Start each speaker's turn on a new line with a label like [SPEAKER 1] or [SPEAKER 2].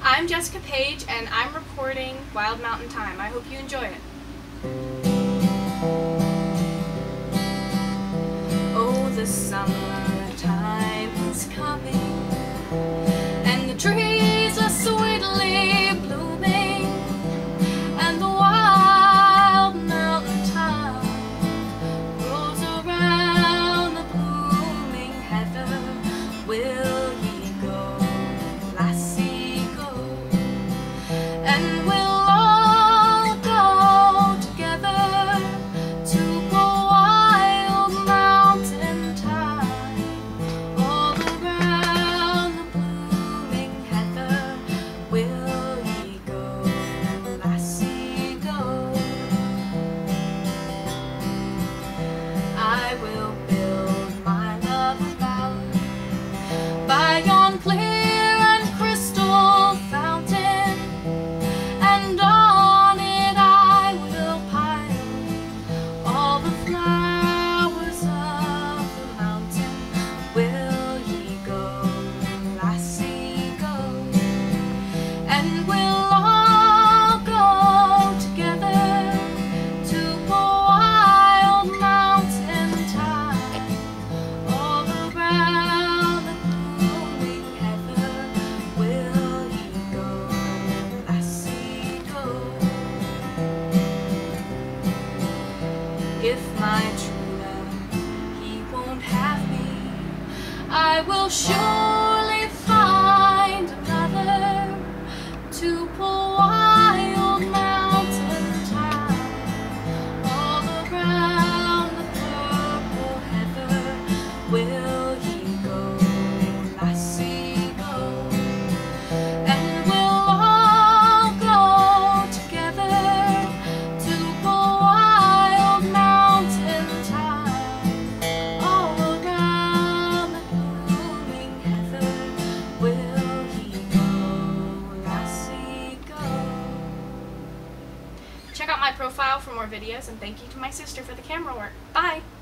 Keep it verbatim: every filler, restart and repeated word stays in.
[SPEAKER 1] I'm Jessica Page, and I'm recording Wild Mountain Thyme. I hope you enjoy it. Oh, the summertime is coming, and the trees are sweetly blooming, and the wild mountain thyme grows around the blooming heather. Will ye go, lassie, go? And we'll all go together to the wild mountain thyme, all around the blooming heather. Will ye go, lassie, go? I will build my love a bower by yon clear and crystal fountain, and on it I will pile all the flowers of the mountain. Will ye go, lassie, go? And we'll all go together to the wild mountain thyme, all around the blooming heather. Will ye go, lassie, go? If my true love, he won't have me, I will surely find another to pull wild mountain thyme, all around the purple heather. Will ye go, lassie, go? And we'll all go together to the wild mountain thyme, all around the blooming heather. Will ye go, lassie, go? Check out my profile for more videos, and thank you to my sister for the camera work. Bye!